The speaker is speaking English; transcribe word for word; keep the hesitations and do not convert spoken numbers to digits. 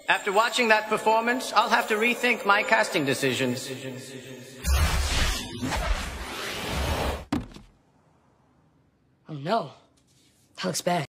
After watching that performance, I'll have to rethink my casting decisions. Oh no, that looks bad.